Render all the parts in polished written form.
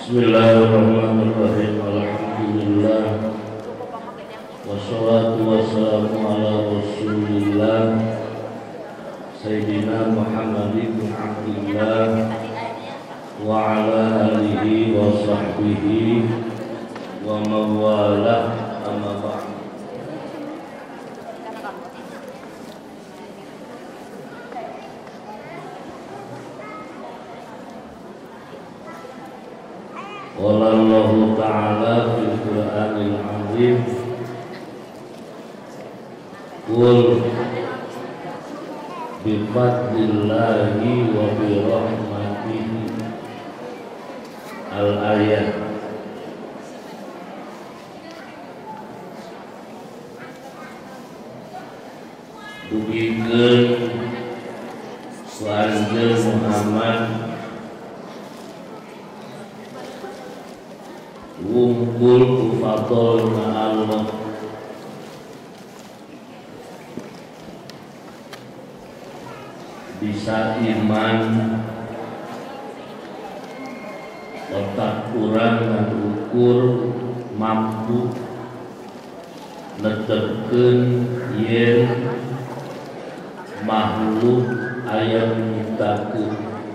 Bismillahirrahmanirrahim. Alhamdulillah. Wassalatu wassalamu ala Rasulillah Sayyidina Muhammad bin Abdillah wa ala alihi wa sahbihi wa mawalah, amma ba'd. Qala Allah Ta'ala fil Qur'anil Azim, qul bi fadlillahi wa bi rahmatihi. Al-ayat. Dugikeun ku anjeun Muhammad wungkul ku fadlna Allah, bisa iman otak kurang dan ukur mampu netepkeun yen makhluk aya nyiptakeun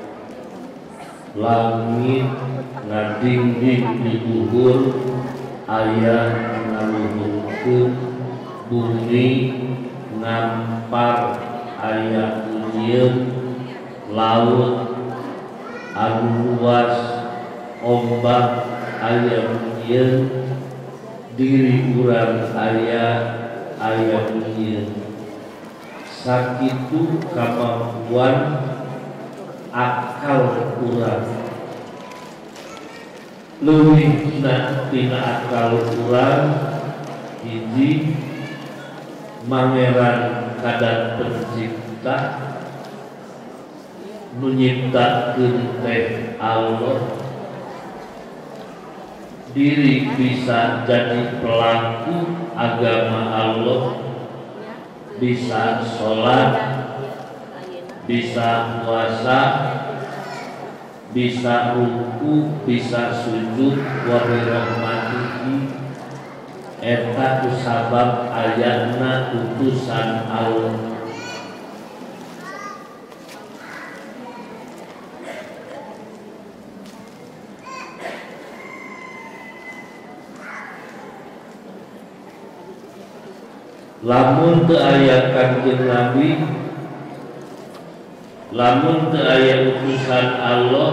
langit ngadingding di luhur, aya ngaluhurkeun bumi ngampar, aya nyieun laut anu luas, ombak aya nyieun, diri urang aya nyieun. Sakitu kemampuan akal urang, leuwihna tina akal urang hiji Mangeran Kadat Pencipta nu nyiptakeun teh Allah, diri bisa jadi pelaku agama Allah, bisa sholat, bisa puasa, bisa ruku, bisa sujud, wa bi rahmatihi. Eta kusabab ayatna utusan Allah. Lamun teu aya Kanjeng Nabi, lamun teu aya utusan Allah,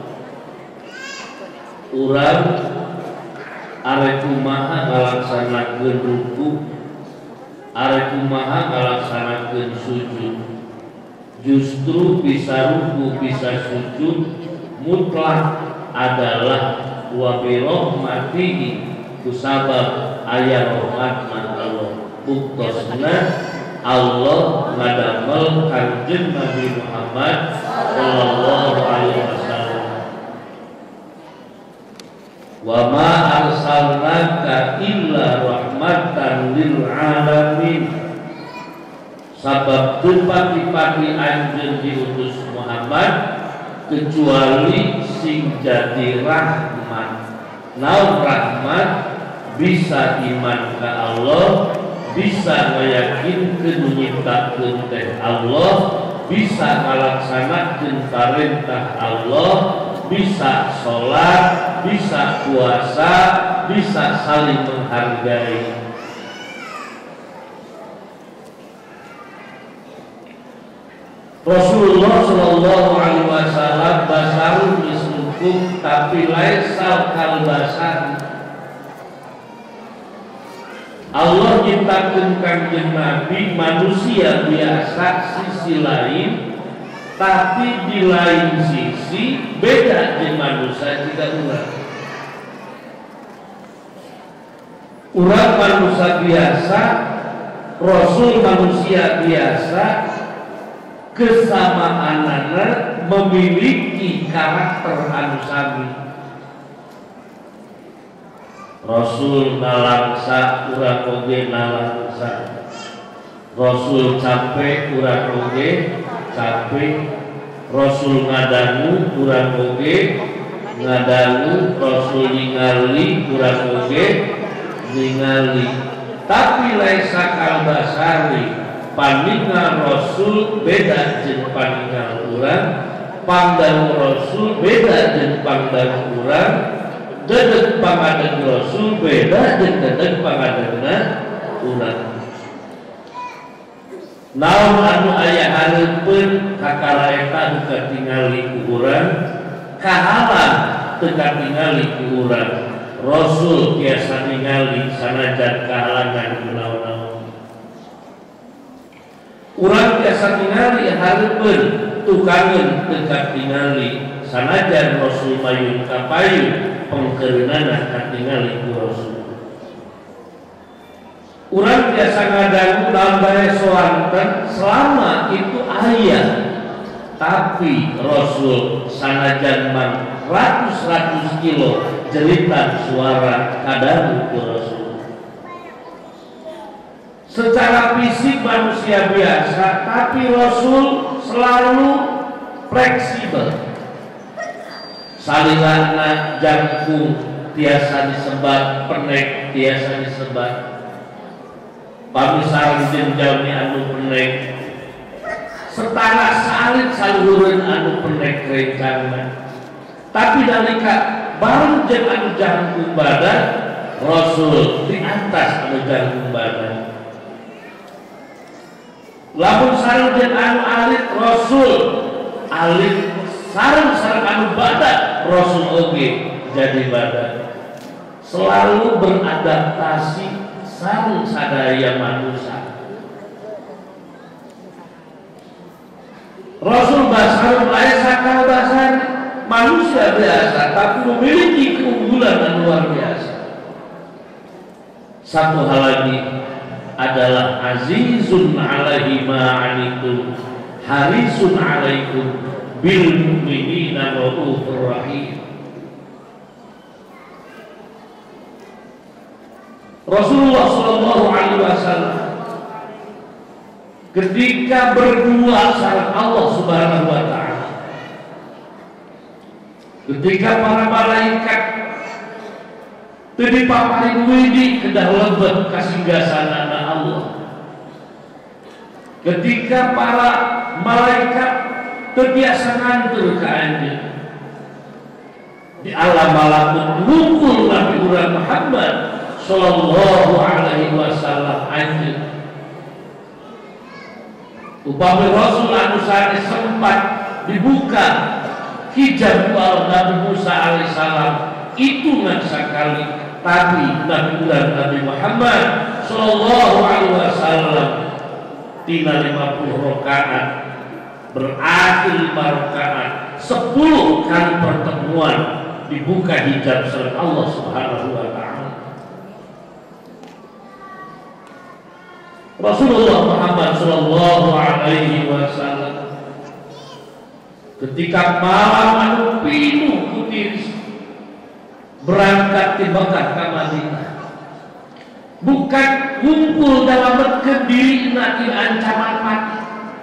urang arek kumaha ngalaksanakeun ruku, arek kumaha ngalaksanakeun sujud. Justru bisa ruku, bisa sujud mutlak adalah wa bi rahmatihi, kusabab aya rahmatna Allah. Buktosna Allah ngadamel Kanjeng Nabi Muhammad sallallahu alaihi wasallam. Wa ma arsalnaka illa rahmatan lil alamin. Sabab teu pati-pati anjeun diutus Muhammad kecuali sing jadi rahmat. Naon rahmat? Bisa iman ka Allah, bisa ngayakinkeun nyiptakeun teh Allah, bisa ngalaksanakeun parentah Allah, bisa sholat, bisa puasa, bisa saling menghargai. Rasulullah Shallallahu Alaihi Wasallam basarun mislukum, tapi laisal kal basar. Allah ciptakeun Kanjeng Nabi manusia biasa sisi lain, tapi di lain sisi beda jeung manusia jika urang. Urang manusia biasa, Rasul manusia biasa, kesamaanana memiliki karakter anu sami. Rasul nalangsa, urang oge nalangsa. Rasul capek, urang oge capek. Rasul ngadangu, urang oge ngadangu Rasul ningali kurang oge ningali, tapi laisa kalbasari paningal Rasul beda jeung paningal urang, pandang Rasul beda jeung pandang urang, dedeg pangadeg Rasul beda jeung dedeg pangadegna urang. Naon anu aya hareupeun kakara eta nu katingali ku urang, kahalang teu katingali ku urang. Rasul biasa ningali sanajan kahalangan kunaon-naon. Urang biasa ningali hareupeun tukangeun teu katingali sanajan Rasul mayun kapayu pengkeunana katingali ku Rasul. Urang biasa ngadangu dalam bae soanten selama itu ayat, tapi Rasul sanajan man ratus-ratus kilo jeritan suara kadangu ku Rasul. Secara fisik manusia biasa, tapi Rasul selalu fleksibel. Salilana jangkung tiasa disebat, penek tiasa disebat. Pamisarang jenjami anu penek, setara salit saluhureun anu penek rencana. Tapi nalika bareng jeung anu jangkung badan, Rasul di atas anu jangkung badan. Lamun sareng jeung anu alit, Rasul alit, sareng anu badan, Rasul oge jadi badan. Selalu beradaptasi sareng sadaya manusia. Rasul basar laisa kalbasar, manusia biasa tapi memiliki keunggulan yang luar biasa. Satu hal lagi adalah azizun alaihi ma'anitum harisun alaikum bil mu'minina raufur rahim. Rasulullah Shallallahu Alaihi Wasallam ketika berdua sama Allah Subhanahu Wa Taala, ketika para malaikat tadi paparin widi kedah lebet kasinggasanana Allah, ketika para malaikat terbiasa ngantur ke anjeun di alam malakut ngumpul Nabi Muhammad Sallallahu Alaihi Wasallam anjeun. Upami Rasul anu sanes sempat dibuka hijab wal Nabi Musa alaihissalam itu ngan sakali, tapi Nabi Muhammad Sallallahu Alaihi Wasallam tina 50 rakaat berakhir 5 rakaat 10 kali pertemuan dibuka hijab sareng Allah Subhanahu Wa Taala. Rasulullah Muhammad Sallallahu Alaihi Wasallam ketika malam anu pinuh kutis berangkat di Mekah ke Madinah, bukan ngumpul dalam diri nanti ancaman mati,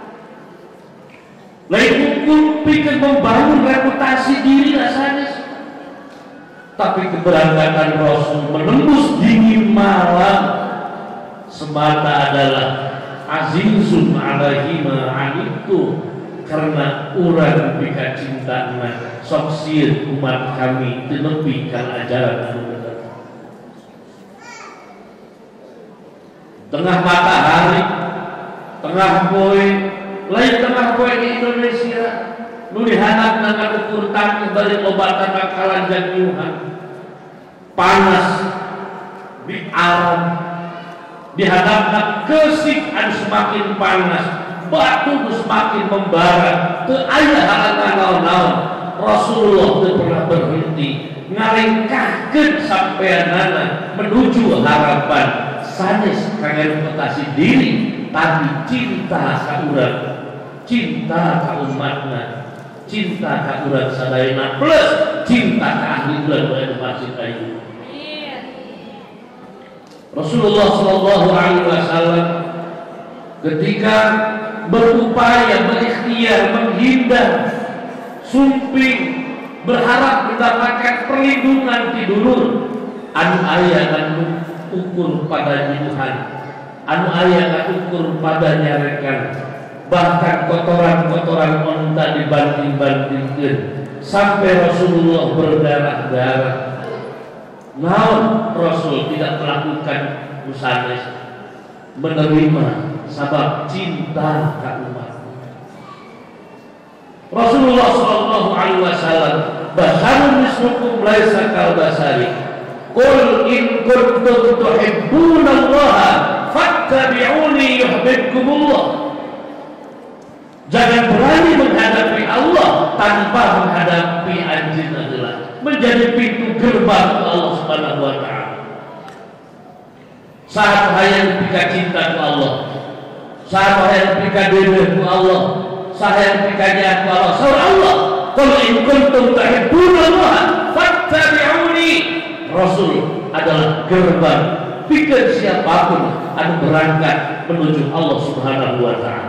lain ngumpul pikir membangun reputasi diri asanes, tapi keberangkatan Rasul menembus dingin malam semata adalah azizun alaihi ma'anitu, karena urang pika cintana sok sieun umat kami teu nepi ka ajaran anu bener. Tengah matahari, tengah poe, lain tengah poe di Indonesia nu dihanapna ka ukur tangki bari lobatan bakalan janyuhan panas di alam, dihadapkan kesik anu semakin panas, batu semakin membara, teu aya halangan naon-naon. Rasulullah teu pernah berhenti ngalengkahkeun sampeanana menuju harapan sanes kangge reputasi diri, tapi cinta ka urang, cinta ka umatna, cinta ka urang sadayana plus cinta ka ahli urang anu maksud Rasulullah Shallallahu Alaihi Wasallam ketika berupaya berikhtiar menghindar sumping berharap mendapatkan perlindungan di dulur, anu aya kan ukur pada jiduhan, anu aya kan ukur pada nyarekan, bahkan kotoran-kotoran onta dibanting-bantingkeun sampai Rasulullah berdarah-darah. Naon Rasul tidak melakukan usaha menerima sabab cinta ka umat. Rasulullah sallallahu alaihi wasallam basarun mislukum laisa kal basari. Qul in kuntum tuhibbunallaha fattabi'uni yuhibbukumullah. Jangan berani menghadapi Allah tanpa menghadapi anjing adalah menjadi pintu gerbang Allah Subhanahu wa taala. Saat hayang pika cinta ku Allah, saat hayang pika dewe ku Allah, saat hayang pika nya ku Allah, saur Allah. Qul in kuntum tuhibbunallaha fattabi'uni. Rasul adalah gerbang pikeun siapapun anu berangkat menuju Allah Subhanahu wa taala.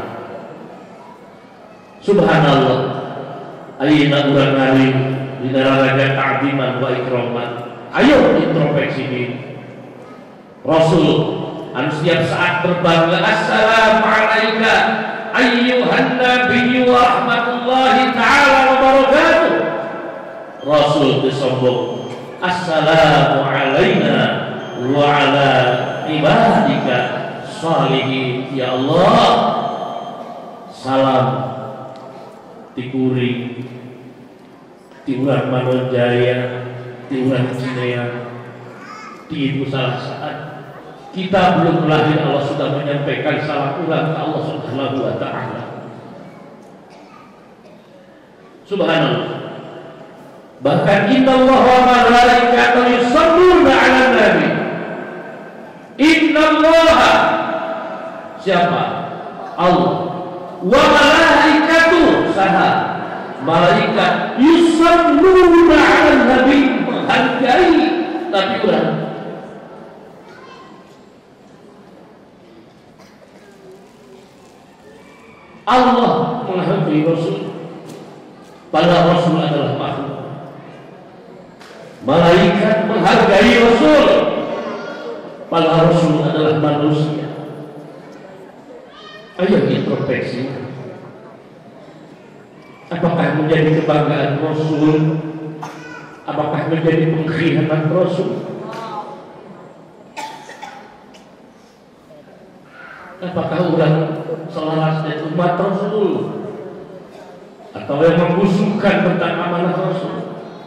Subhanallah, ayeuna urang ngaring di neraka ta'ziman wa ikraman. Ayo introspeksi diri. Rasul anu setiap saat berbangga, assalamu alayka ayyuhan nabiyyu wa rahmatullahi ta'ala wa barakatuh. Rasul disombong, assalamu alayna wa ala ibadika salihin. Ya Allah, salam tikuri tiuran Manonjaya, tiuran Cinea, di itu salah saat kita belum lahir Allah sudah menyampaikan salam ulang ke Allah Subhanahu wa taala. Subhanallah. Bahkan innallaha wa malaikatahu yusholluna 'alan nabi. Innallaha, siapa? Allah. Wa malaikatuhu, saha? Malaikat yusholluna 'alan nabi, menghargai Nabi urang. Allah menghargai Rasul, padahal Rasul adalah makhluk. Malaikat menghargai Rasul, padahal Rasul adalah manusia. Ayo introspeksi. Apakah menjadi kebanggaan Rasul? Apakah menjadi pengkhianatan Rasul? Apakah orang selaras dan umat Rasul, atau yang membusukkan tentang amanah Rasul?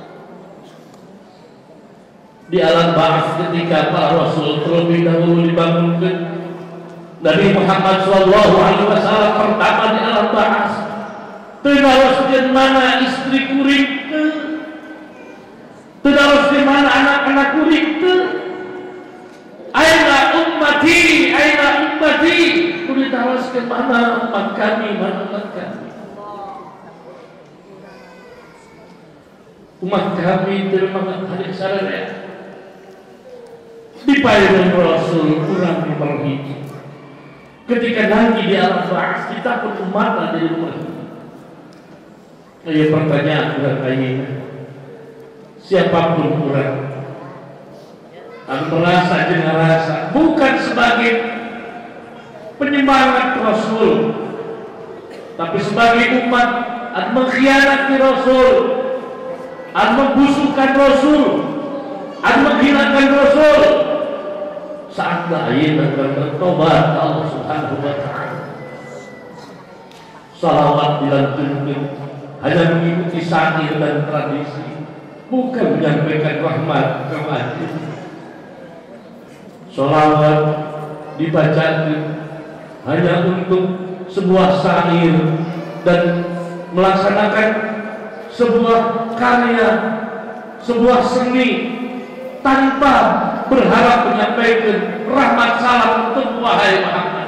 Di alam ba'ats ketika para Rasul terlebih dahulu dibangunkan, Nabi Muhammad SAW pertama di alam ba'ats, terus mana istri kuring, terus mana anak-anak kuring, aina ummati, aina ummati, kulit harus ke mana umat kami, mana umat kami. Umat kami terima hari sarana dipayakan Rasul kurang diperhiji. Ketika nanti di alam ba'ats kita pun umat dari umat. Ayo pertanyaan kurang kaya, siapapun kurang dan merasa dengan rasa bukan sebagai penyemangat Rasul, tapi sebagai umat dan mengkhianati Rasul, dan membusukkan Rasul, dan menghinakan Rasul. Saatlah ia bertobat Allah Subhanahu wa taala. Salawat dilantunkan hanya mengikuti syair dan tradisi, bukan menyampaikan rahmat kepada. Salawat dibacakan hanya untuk sebuah syair dan melaksanakan sebuah karya, sebuah seni tanpa berharap menyampaikan rahmat salam untuk wahai Muhammad.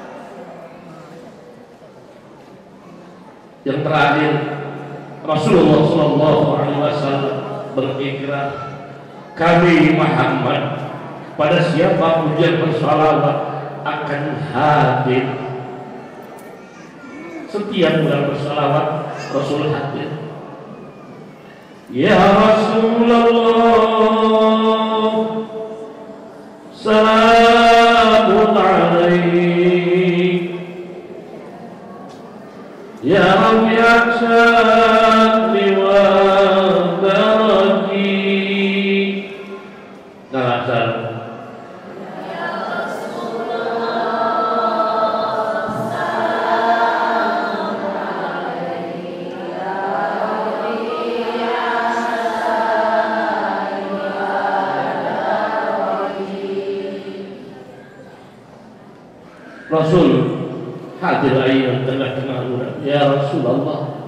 Yang terakhir, Rasulullah SAW berikrar, kami Muhammad pada siapapun yang bersalawat akan hadir. Setiap bulan bersalawat Rasul hadir. Ya Rasulullah, salamun alaik. Ya Rabi'at syakri wa daraki. Nasal. Rasul hadir ayat tengah-tengah urat. Ya Rasulullah,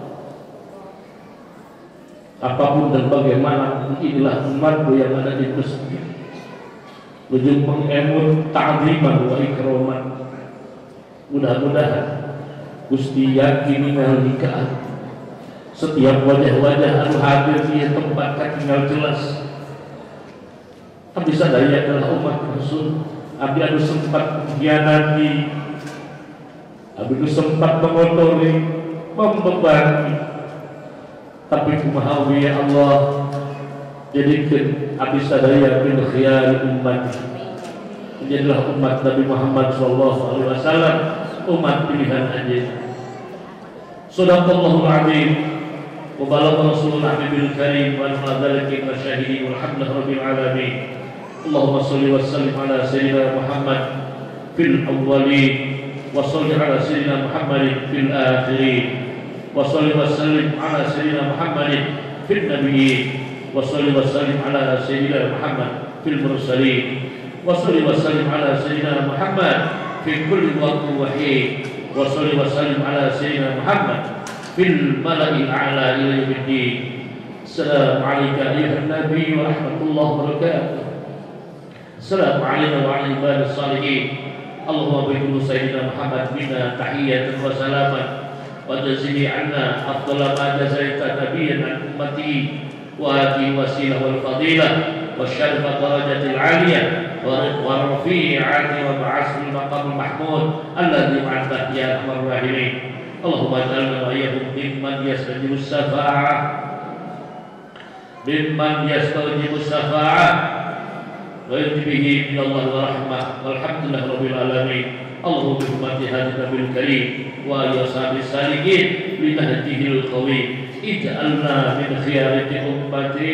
apapun dan bagaimana, inilah umatku yang ada di masjid. Wujud mengemut ta'ziman wa ikraman. Mudah-mudahan Gusti yakin malaikat setiap wajah-wajah anu hadir di tempat tinggal jelas. Abdi sadaya adalah umat Rasul. Abdi anu sempat mengkhianati, abdi anu sempat mengotori, membebani. Tapi kumaha ya Allah, jadikan abdi sadaya min khiyari umat. Menjadilah umat Nabi Muhammad SAW, umat pilihan aja. Sadaqallahul azim wa balagha rasulul habibul karim wa nadzalika masyahidi walhamdulillahi rabbil alamin. Allahumma salli wa sallim ala sayyidina Muhammad fil awwalin wa salli ala sayyidina Muhammadin fil akhirin wa salli wa sallim ala sayyidina Muhammadin fil nabiyyin wa salli wa sallim ala sayyidina Muhammad fil mursalin wa salli wa sallim ala sayyidina Muhammad fi kulli waqtin wa hin wa salli wa sallim ala sayyidina Muhammad fil mala'il a'la ila yaumiddin. Assalamu alayka ayyuhan nabiy wa rahmatullahi wa barakatuh. Assalamu alayna wa ala ibadis salihin. Allahumma barik sayyidina Muhammad minna tahiyatan wa salaman wa jazili anna afdala ma jazaita nabiyyan an ummati wa ati wasilah wal fadilah wa syarfa darajatil aliyah wa rafi'ati wa ba'asul maqamul mahmud alladhi ma'anta ya arhamar rahimin. Allahumma ij'alna wa iyyahum mimman yastajibu syafa'ah wa yujbihi min Allah wa rahmah walhamdulillah rabbil alamin. Allahumma bi hurmati hadhihi nabil karim wa ali ashabis salihin li nahdihil qawim ij'alna min khiyarati ummati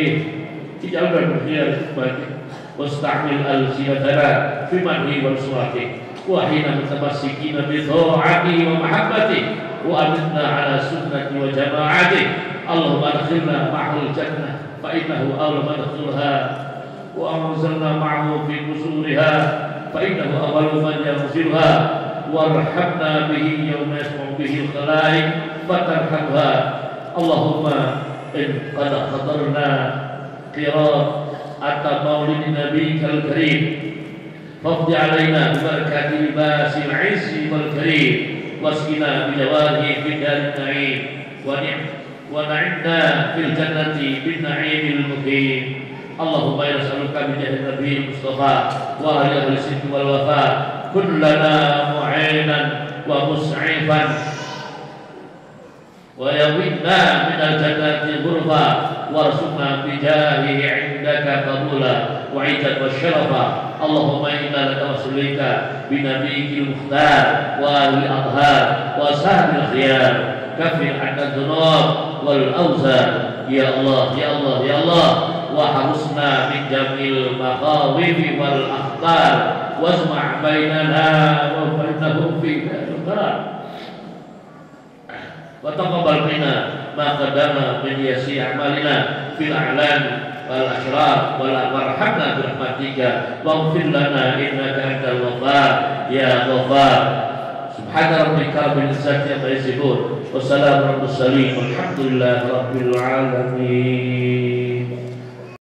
wasta'mil al-sinatana fi manhi wal surati wa hina mutamassikina bi ta'atihi wa mahabbatihi wa amitna ala sunnati wa jama'atihi. Allahumma adkhilna ma'al jannah fa innahu awla madkhulha وأنزلنا معه في قصورها فإنه أول من يغفرها وارحمنا به يوم يسمع به الخلائق فترحمها. اللهم إن قد حضرنا قراءة مولد نبيك الكريم فاقض علينا ببركة لباس العز والكريم واسقنا بجواره في دار النعيم ونعمنا في الجنة بالنعيم المقيم. Allahumma nas'aluka bi jahi Nabi Mustafa wa ahli sidq wal wafa kullana mu'inan wa mus'ifan wa yawinna min al-jannati ghurfa warzuqna bi jahihi 'indaka qabula wa 'izzat wa syarafa. Allahumma inna laka rasulika bi nabiyyil mukhtar wa ahli adhar wa sahbil khiyar kafir 'anna dhunub wal awzar. Ya Allah, ya Allah, ya Allah, wa harusna min jamil makhawif wal akhtar wasma' bainana wa bainahum fi al-qarar wa taqabbal minna ma qadama min yasi a'malina fil a'lan wal ashraf wal warhamna bi rahmatika waghfir lana innaka antal ghaffar ya ghaffar. Subhana rabbika rabbil izzati amma yasifun wa salamun alal mursalin walhamdulillahi rabbil alamin.